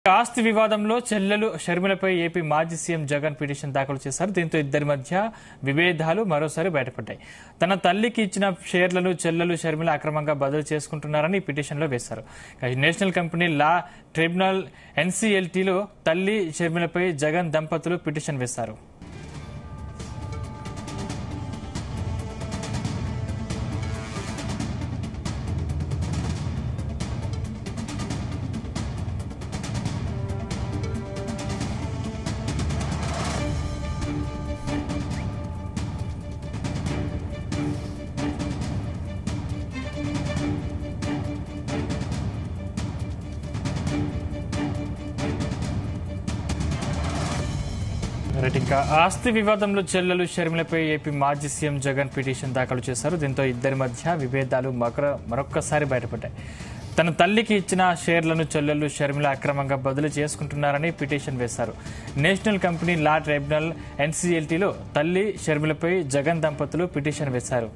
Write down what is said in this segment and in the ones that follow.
ఆస్తి వివాదంలో చెల్లెలు షర్మిలపై ఏపీ మాజీ సీఎం జగన్ పిటిషన్ దాఖలు చేశారు. దీంతో ఇద్దరి మధ్య విభేదాలు మరోసారి బయటపడ్డాయి. తన తల్లికి ఇచ్చిన షేర్లను చెల్లెలు షర్మిల అక్రమంగా బదిలీ చేసుకుంటున్నారని పిటిషన్లో వేశారు. నేషనల్ కంపెనీ లా ట్రిబ్యునల్ ఎన్సీఎల్టీలో తల్లి షర్మిలపై జగన్ దంపతులు పిటిషన్ వేశారు. ఇంకా ఆస్తి వివాదంలో చెల్లెలు షర్మిలపై ఏపీ మాజీ సీఎం జగన్ పిటిషన్ దాఖలు చేశారు. దీంతో ఇద్దరి మధ్య విభేదాలు మరొక్కసారి బయటపడ్డాయి. తన తల్లికి ఇచ్చిన షేర్లను చెల్లెలు షర్మిల అక్రమంగా బదిలీ చేసుకుంటున్నారని పిటిషన్ వేశారు. నేషనల్ కంపెనీ లా ట్రిబ్యునల్ ఎన్సీఎల్టీలో తల్లి షర్మిలపై జగన్ దంపతులు పిటిషన్ వేశారు.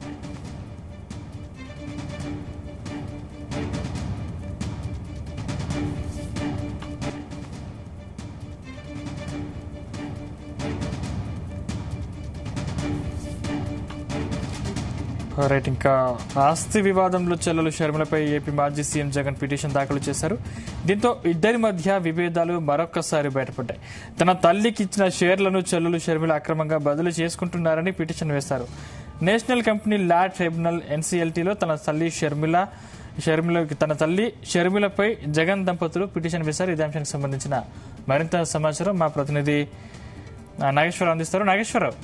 ఇంకా ఆస్తి వివాదంలో చెల్లెలు షర్మిలపై ఏపీ మాజీ సీఎం జగన్ పిటిషన్ దాఖలు చేశారు. దీంతో ఇద్దరి మధ్య విభేదాలు మరొక్కసారి బయటపడ్డాయి. తన తల్లికి ఇచ్చిన షేర్లను చెల్లెలు షర్మిల అక్రమంగా బదిలీ చేసుకుంటున్నారని పిటిషన్ వేశారు. నేషనల్ కంపెనీ లా ట్రిబ్యునల్ ఎన్సీఎల్టీలో తన తల్లి షర్మిలపై జగన్ దంపతులు పిటిషన్ వేశారు. ఇదే అంశానికి సంబంధించిన మరింత సమాచారం మా ప్రతినిధి నాగేశ్వరరావు అందిస్తారు. నాగేశ్వరరావు,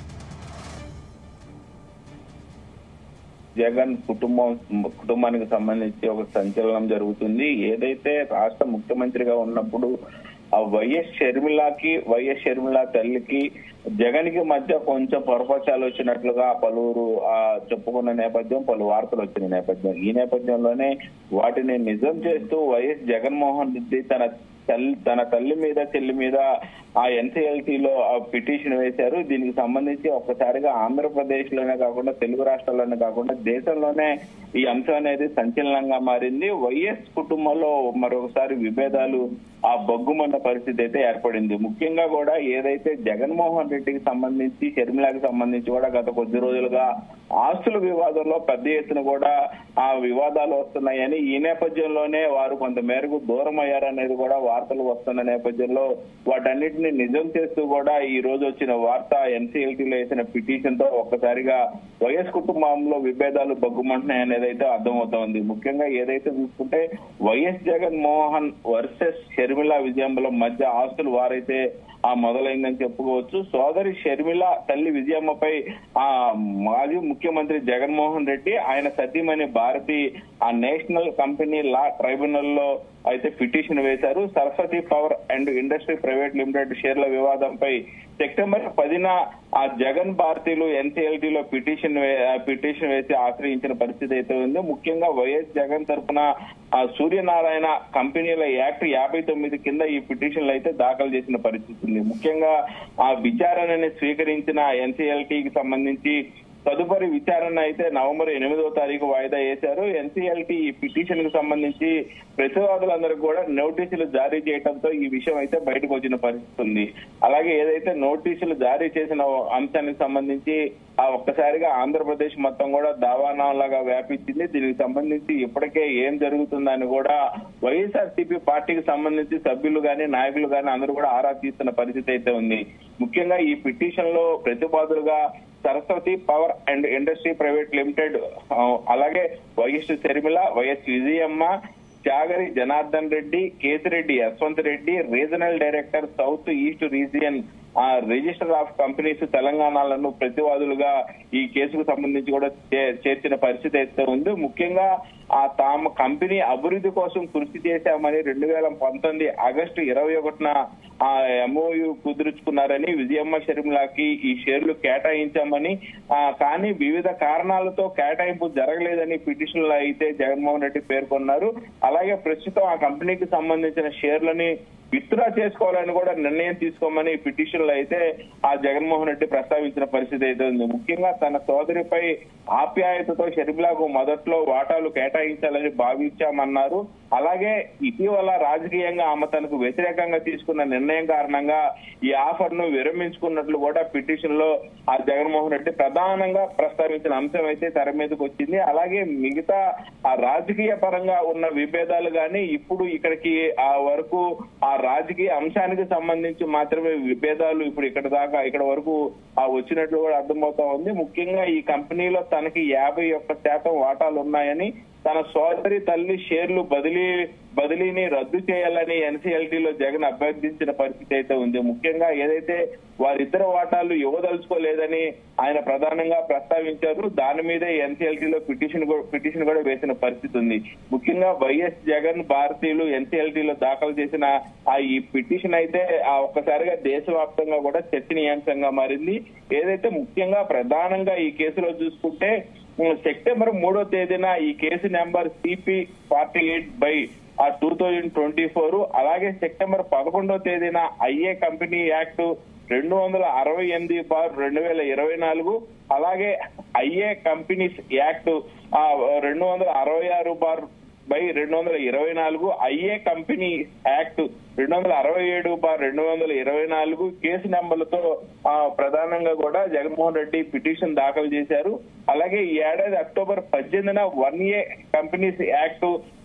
జగన్ కుటుంబానికి సంబంధించి ఒక సంచలనం జరుగుతుంది. ఏదైతే రాష్ట్ర ముఖ్యమంత్రిగా ఉన్నప్పుడు ఆ వైఎస్ షర్మిల తల్లికి జగన్ కి మధ్య కొంచెం పొరపక్షాలు వచ్చినట్లుగా పలువురు చెప్పుకున్న నేపథ్యం, పలు వార్తలు వచ్చిన నేపథ్యం. ఈ నేపథ్యంలోనే వాటిని నిజం చేస్తూ వైఎస్ జగన్మోహన్ రెడ్డి తన తల్లి మీద చెల్లి మీద ఆ ఎన్సీఎల్టీలో పిటిషన్ వేశారు. దీనికి సంబంధించి ఒక్కసారిగా ఆంధ్రప్రదేశ్ లోనే కాకుండా తెలుగు రాష్ట్రాల్లోనే కాకుండా దేశంలోనే ఈ అంశం అనేది సంచలనంగా మారింది. వైఎస్ కుటుంబంలో మరొకసారి విభేదాలు బొగ్గుమన్న పరిస్థితి అయితే ఏర్పడింది. ముఖ్యంగా కూడా ఏదైతే జగన్మోహన్ రెడ్డికి సంబంధించి షర్మిలాకి సంబంధించి కూడా గత కొద్ది రోజులుగా ఆస్తుల వివాదంలో పెద్ద ఎత్తున కూడా ఆ వివాదాలు వస్తున్నాయని, ఈ నేపథ్యంలోనే వారు కొంత మేరకు దూరం అయ్యారనేది కూడా వార్తలు వస్తున్న నేపథ్యంలో వాటన్నిటిని నిజం చేస్తూ కూడా ఈ రోజు వచ్చిన వార్త ఎన్సీఎల్టీలో వేసిన పిటిషన్ తో ఒక్కసారిగా వైఎస్ కుటుంబంలో విభేదాలు బొగ్గుమంటున్నాయి అనేది అయితే అర్థమవుతోంది. ముఖ్యంగా ఏదైతే చూసుకుంటే వైఎస్ జగన్మోహన్ వర్సెస్ షర్మిల విజయమ్మల మధ్య ఆస్తులు వారైతే మొదలైందని చెప్పుకోవచ్చు. సోదరి షర్మిల తల్లి విజయమ్మపై మాజీ ముఖ్యమంత్రి జగన్మోహన్ రెడ్డి, ఆయన సతీమణి Bharathi national company law tribunal లో అయితే పిటిషన్ వేశారు. Saraswati power and industry private limited షేర్ల వివాదంపై సెప్టెంబర్ 10న జగన్ భారతీయులు ఎన్సీఎల్టీలో పిటిషన్ వేసి ఆశ్రయించిన పరిస్థితి అయితే ఉంది. ముఖ్యంగా వైఎస్ జగన్ తరఫున సూర్యనారాయణ కంపెనీల యాక్ట్ 59 కింద ఈ పిటిషన్లు అయితే దాఖలు చేసిన పరిస్థితి ఉంది. ముఖ్యంగా ఆ విచారణని స్వీకరించిన ఎన్సీఎల్టీకి సంబంధించి తదుపరి విచారణ అయితే నవంబర్ 8వ తారీఖు వాయిదా వేశారు. ఎన్సీఎల్టీ ఈ పిటిషన్ కు సంబంధించి ప్రతివాదులందరికీ కూడా నోటీసులు జారీ చేయడంతో ఈ విషయం అయితే బయటకు వచ్చిన పరిస్థితి ఉంది. అలాగే ఏదైతే నోటీసులు జారీ చేసిన అంశానికి సంబంధించి ఒక్కసారిగా ఆంధ్రప్రదేశ్ మొత్తం కూడా దావానాలాగా వ్యాపించింది. దీనికి సంబంధించి ఇప్పటికే ఏం జరుగుతుందని కూడా వైఎస్ఆర్సీపీ పార్టీకి సంబంధించి సభ్యులు గాని నాయకులు గాని అందరూ కూడా ఆరా తీస్తున్న పరిస్థితి అయితే ఉంది. ముఖ్యంగా ఈ పిటిషన్ లో ప్రతిపాదులుగా Saraswati power and industry private limited, అలాగే YS Sharmila, YS Vijayamma, Chagari Janardhan Reddy, Ketireddy Yashwant Reddy, regional director south east region register of companies తెలంగాణలను ప్రతివాదులుగా ఈ కేసుకు సంబంధించి కూడా చేర్చిన పరిస్థితి అయితే ఉంది. ముఖ్యంగా తాము కంపెనీ అభివృద్ధి కోసం కృషి చేశామని 2019 ఆగస్టు 21న ఎంఓయు కుదుర్చుకున్నారని, విజయమ్మ షర్మిలకి ఈ షేర్లు కేటాయించామని, కానీ వివిధ కారణాలతో కేటాయింపు జరగలేదని పిటిషన్ లో అయితే జగన్మోహన్ రెడ్డి పేర్కొన్నారు. అలాగే ప్రస్తుతం ఆ కంపెనీకి సంబంధించిన షేర్లని విత్డ్రా చేసుకోవాలని కూడా నిర్ణయం తీసుకోమని పిటిషన్ లో అయితే ఆ జగన్మోహన్ రెడ్డి ప్రస్తావించిన పరిస్థితి అయితే ఉంది. ముఖ్యంగా తన సోదరిపై ఆప్యాయతతో షర్మిలకు మొదట్లో వాటాలు కేటాయించాలని భావించామన్నారు. అలాగే ఇటీవల రాజకీయంగా ఆమె తనకు వ్యతిరేకంగా తీసుకున్న నిర్ణయం కారణంగా ఈ ఆఫర్ ను విరమించుకున్నట్లు కూడా పిటిషన్ లో ఆ జగన్మోహన్ రెడ్డి ప్రధానంగా ప్రస్తావించిన అంశం అయితే తెర మీదకి వచ్చింది. అలాగే మిగతా ఆ రాజకీయ పరంగా ఉన్న విభేదాలు గాని ఇప్పుడు ఇక్కడికి ఆ వరకు ఆ రాజకీయ అంశానికి సంబంధించి మాత్రమే విభేదాలు ఇప్పుడు ఇక్కడ వరకు వచ్చినట్లు కూడా అర్థమవుతా ఉంది. ముఖ్యంగా ఈ కంపెనీలో తనకి 51% వాటాలు ఉన్నాయని, తన సోదరి తల్లి షేర్లు బదిలీని రద్దు చేయాలని ఎన్సీఎల్టీలో జగన్ అభ్యర్థించిన పరిస్థితి అయితే ఉంది. ముఖ్యంగా ఏదైతే వారిద్దరు వాటాలు ఇవ్వదలుచుకోలేదని ఆయన ప్రధానంగా ప్రస్తావించారు. దాని మీదే ఎన్సీఎల్టీలో పిటిషన్ కూడా వేసిన పరిస్థితి ఉంది. ముఖ్యంగా వైఎస్ జగన్ భారతీయులు ఎన్సీఎల్టీలో దాఖలు చేసిన ఈ పిటిషన్ అయితే ఒక్కసారిగా దేశవ్యాప్తంగా కూడా చర్చనీయాంశంగా మారింది. ఏదైతే ముఖ్యంగా ప్రధానంగా ఈ కేసులో చూసుకుంటే సెప్టెంబర్ 3వ తేదీన ఈ కేసు నెంబర్ CP48/2024, అలాగే సెప్టెంబర్ 11వ తేదీన ఐఏ కంపెనీ యాక్ట్ 268/2024, అలాగే IA companies act 266/2024, IA company act 267/2024 case నెంబర్లతో ప్రధానంగా కూడా జగన్మోహన్ రెడ్డి పిటిషన్ దాఖలు చేశారు. అలాగే ఈ ఏడాది అక్టోబర్ 18న 1A companies act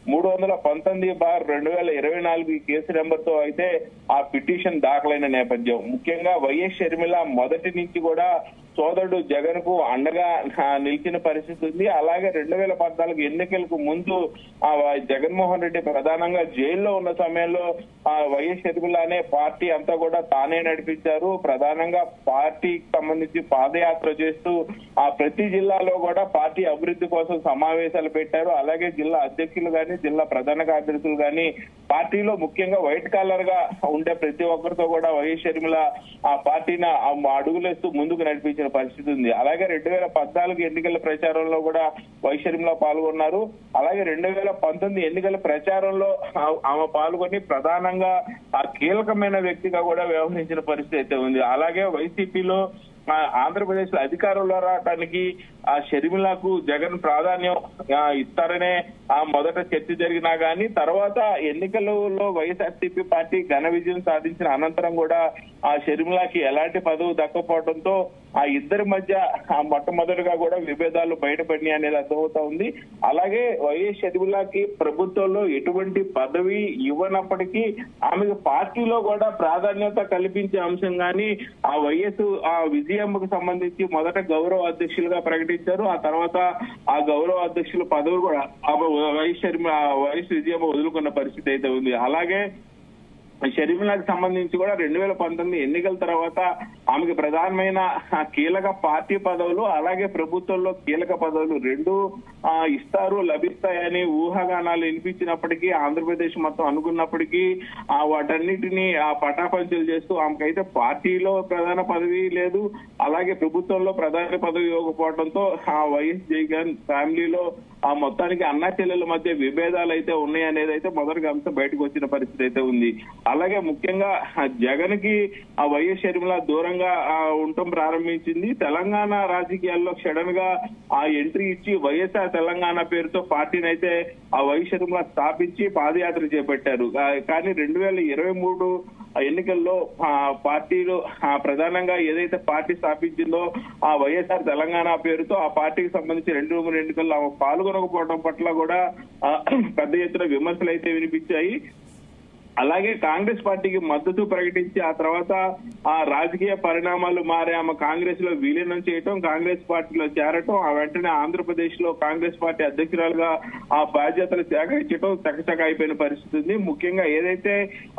319/2024 case number తో అయితే ఆ పిటిషన్ దాఖలైన నేపథ్యం. ముఖ్యంగా వైఎస్ షర్మిల మొదటి నుంచి కూడా సోదరుడు జగన్ కు అండగా నిలిచిన పరిస్థితి ఉంది. అలాగే 2014 ఎన్నికలకు ముందు జగన్మోహన్ రెడ్డి ప్రధానంగా జైల్లో ఉన్న సమయంలో వైఎస్ షర్మిల అనే పార్టీ అంతా కూడా తానే నడిపించారు. ప్రధానంగా పార్టీకి సంబంధించి పాదయాత్ర చేస్తూ ప్రతి జిల్లాలో కూడా పార్టీ అభివృద్ధి కోసం సమావేశాలు పెట్టారు. అలాగే జిల్లా అధ్యక్షులు గాని, జిల్లా ప్రధాన కార్యదర్శులు గాని, పార్టీలో ముఖ్యంగా వైట్ కాలర్ గా ఉండే ప్రతి ఒక్కరితో కూడా వైఎస్ షర్మిల ఆ పార్టీని అడుగులేస్తూ ముందుకు నడిపించిన పరిస్థితి ఉంది. అలాగే 2014 ఎన్నికల ప్రచారంలో కూడా వైఎస్ షర్మిల పాల్గొన్నారు. అలాగే 2019 ఎన్నికల ప్రచారంలో ఆమె పాల్గొని ప్రధానంగా కీలకమైన వ్యక్తిగా కూడా వ్యవహరించిన పరిస్థితి అయితే ఉంది. అలాగే వైసీపీలో ఆంధ్రప్రదేశ్ లో అధికారంలో రావడానికి షర్మిలకు జగన్ ప్రాధాన్యం ఇస్తారనే మొదట చర్చ జరిగినా గానీ తర్వాత ఎన్నికలలో వైఎస్ఆర్సీపీ పార్టీ ఘన విజయం సాధించిన అనంతరం కూడా షర్మిలకి ఎలాంటి పదవి దక్కపోవడంతో ఇద్దరి మధ్య మొట్టమొదటిగా కూడా విభేదాలు బయటపడినాయి అనేది అర్థమవుతా ఉంది. అలాగే వైఎస్ షర్మిలకి ప్రభుత్వంలో ఎటువంటి పదవి ఇవ్వనప్పటికీ ఆమెకు పార్టీలో కూడా ప్రాధాన్యత కల్పించే అంశం గానీ వైఎస్ విజయమ్మకు సంబంధించి మొదట గౌరవ అధ్యక్షులుగా ప్రకటించారు. ఆ తర్వాత ఆ గౌరవ అధ్యక్షుల పదవి కూడా వైఎస్ విజయమ్మ వదులుకున్న పరిస్థితి అయితే ఉంది. అలాగే షర్మిలకు సంబంధించి కూడా 2019 ఎన్నికల తర్వాత ఆమెకి ప్రధానమైన కీలక పార్టీ పదవులు అలాగే ప్రభుత్వంలో కీలక పదవులు రెండు ఇస్తారు, లభిస్తాయని ఊహాగానాలు వినిపించినప్పటికీ ఆంధ్రప్రదేశ్ మొత్తం అనుకున్నప్పటికీ వాటన్నిటినీ పటాపంచలు చేస్తూ ఆమెకైతే పార్టీలో ప్రధాన పదవి లేదు, అలాగే ప్రభుత్వంలో ప్రధాన పదవి ఇవ్వకపోవడంతో వైఎస్ జగన్ ఫ్యామిలీలో మొత్తానికి అన్నా చెల్లెల మధ్య విభేదాలు అయితే ఉన్నాయి అనేది అయితే మొదటి అంశం బయటకు వచ్చిన పరిస్థితి అయితే ఉంది. అలాగే ముఖ్యంగా జగన్ కి వైఎస్ షర్మిల దూరంగా ఉండటం ప్రారంభించింది. తెలంగాణ రాజకీయాల్లో సడన్ గా ఎంట్రీ ఇచ్చి వైఎస్ఆర్ తెలంగాణ పేరుతో పార్టీని అయితే వైఎస్ షర్మిల స్థాపించి పాదయాత్ర చేపట్టారు. కానీ 2023 ఎన్నికల్లో పార్టీలు ప్రధానంగా ఏదైతే పార్టీ స్థాపించిందో ఆ వైఎస్ఆర్ తెలంగాణ పేరుతో ఆ పార్టీకి సంబంధించి 2-3 ఎన్నికల్లో పాల్గొనకపోవడం పట్ల కూడా పెద్ద ఎత్తున విమర్శలు అయితే వినిపించాయి. అలాగే కాంగ్రెస్ పార్టీకి మద్దతు ప్రకటించి ఆ తర్వాత రాజకీయ పరిణామాలు మారి ఆమె కాంగ్రెస్ లో విలీనం చేయటం, కాంగ్రెస్ పార్టీలో చేరటం, వెంటనే ఆంధ్రప్రదేశ్ లో కాంగ్రెస్ పార్టీ అధ్యక్షురాలుగా బాధ్యతలు సేకరించడం చకచక అయిపోయిన పరిస్థితి ఉంది. ముఖ్యంగా ఏదైతే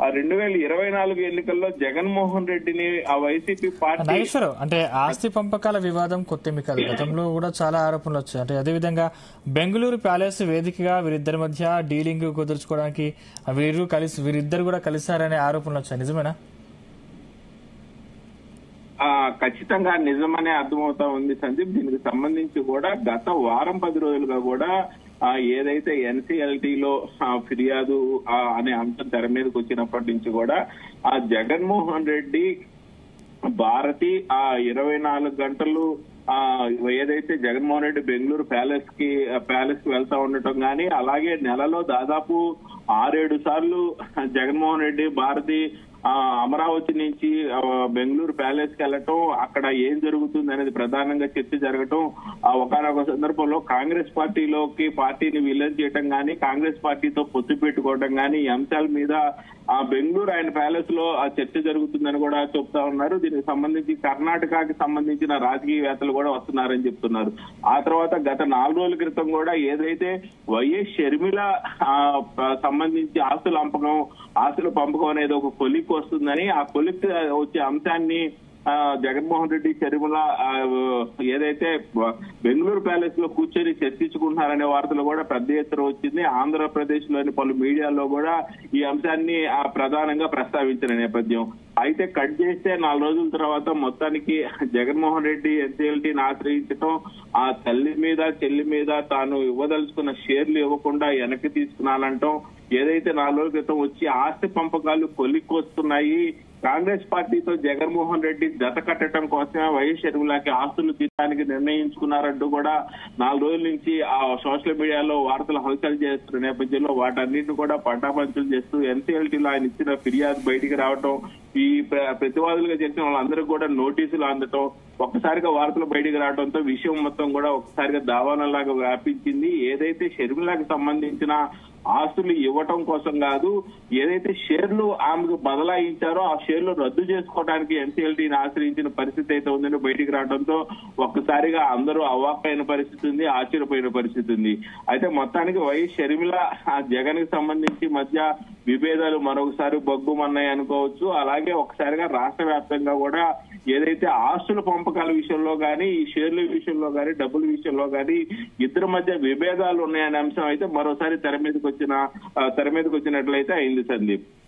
2024 ఎన్నికల్లో జగన్మోహన్ రెడ్డిని వైసీపీ పార్టీ అంటే ఆస్తి పంపకాల వివాదం కొత్తేమి కాదు, గతంలో కూడా చాలా ఆరోపణలు వచ్చాయి. అంటే అదేవిధంగా బెంగళూరు ప్యాలెస్ వేదికగా వీరిద్దరి మధ్య డీలింగ్ కుదుర్చుకోవడానికి వీరిద్దరు కూడా కలిశారనే ఆరోపణలు వచ్చాయి, నిజమేనా? ఖచ్చితంగా నిజమనే అర్థమవుతా ఉంది సందీప్. దీనికి సంబంధించి కూడా గత వారం 10 రోజులుగా కూడా ఏదైతే ఎన్సీఎల్టీలో ఫిర్యాదు అనే అంశం తెర మీదకి వచ్చినప్పటి నుంచి కూడా ఆ జగన్మోహన్ రెడ్డి భారతి 24 గంటలు ఏదైతే జగన్మోహన్ రెడ్డి బెంగళూరు ప్యాలెస్ కి వెళ్తా ఉండటం గానీ, అలాగే నెలలో దాదాపు 6-7 సార్లు జగన్మోహన్ రెడ్డి భారతి అమరావతి నుంచి బెంగళూరు ప్యాలెస్ కి వెళ్ళటం, అక్కడ ఏం జరుగుతుంది అనేది ప్రధానంగా చర్చ జరగటం, ఒకనొక సందర్భంలో కాంగ్రెస్ పార్టీని విలన్ చేయటం గానీ, కాంగ్రెస్ పార్టీతో పొత్తు పెట్టుకోవడం గానీ, ఈ అంశాల మీద బెంగళూరు ఆయన ప్యాలెస్ లో చర్చ జరుగుతుందని కూడా చెప్తా ఉన్నారు. దీనికి సంబంధించి కర్ణాటకకి సంబంధించిన రాజకీయవేత్తలు కూడా వస్తున్నారని చెప్తున్నారు. ఆ తర్వాత గత 4 రోజుల క్రితం కూడా ఏదైతే వైఎస్ షర్మిల సంబంధించి ఆస్తుల పంపకం అనేది ఒక కొలిక్ వస్తుందని, ఆ కొలిక్ వచ్చే అంశాన్ని జగన్మోహన్ రెడ్డి షర్మిల ఏదైతే బెంగళూరు ప్యాలెస్ లో కూర్చొని చర్చించుకుంటున్నారనే వార్తలు కూడా పెద్ద ఎత్తున వచ్చింది. ఆంధ్రప్రదేశ్ లోని పలు మీడియాలో కూడా ఈ అంశాన్ని ప్రధానంగా ప్రస్తావించిన నేపథ్యం. అయితే కట్ చేస్తే 4 రోజుల తర్వాత మొత్తానికి జగన్మోహన్ రెడ్డి ఎన్సీఎల్టీని ఆశ్రయించడం, ఆ తల్లి మీద చెల్లి మీద తాను ఇవ్వదలుచుకున్న షేర్లు ఇవ్వకుండా వెనక్కి తీసుకున్నానంటాం, ఏదైతే 4 రోజుల క్రితం వచ్చి ఆస్తి పంపకాలు కొలిక్కొస్తున్నాయి, కాంగ్రెస్ పార్టీతో జగన్మోహన్ రెడ్డి జత కట్టడం కోసమే వైఎస్ షర్మిలకి ఆస్తులు తీయడానికి నిర్ణయించుకున్నారంటూ కూడా 4 రోజుల నుంచి ఆ సోషల్ మీడియాలో వార్తలు హల్చల్ చేస్తున్న నేపథ్యంలో వాటన్నిటిని కూడా పటాపంచలు చేస్తూ ఎన్సీఎల్టీలో ఆయన ఇచ్చిన ఫిర్యాదు బయటికి రావటం, ఈ ప్రతివాదులుగా చేసిన వాళ్ళందరికీ కూడా నోటీసులు అందటం, ఒక్కసారిగా వార్తలు బయటికి రావడంతో విషయం మొత్తం కూడా ఒక్కసారిగా దావానలాగా వ్యాపించింది. ఏదైతే షర్మిలకి సంబంధించిన ఆస్తులు ఇవ్వటం కోసం కాదు, ఏదైతే షేర్లు ఆమెకు బదలాయించారో ఆ షేర్లు రద్దు చేసుకోవడానికి ఎన్సీఎల్టీని ఆశ్రయించిన పరిస్థితి అయితే ఉందని బయటికి రావడంతో ఒక్కసారిగా అందరూ అవాక్కైన పరిస్థితి ఉంది, ఆశ్చర్యపోయిన పరిస్థితి ఉంది. అయితే మొత్తానికి వైఎస్ షర్మిల జగన్ కి సంబంధించి మధ్య విభేదాలు మరొకసారి బొగ్గుమన్నాయి అనుకోవచ్చు. అలాగే ఒకసారిగా రాష్ట్ర వ్యాప్తంగా కూడా ఏదైతే ఆస్తుల పంపకాల విషయంలో గానీ, ఈ షేర్ల విషయంలో గానీ, డబ్బుల విషయంలో గానీ ఇద్దరి మధ్య విభేదాలు ఉన్నాయనే అంశం అయితే మరోసారి తెర మీదకి వచ్చినట్లయితే అయింది సందీప్.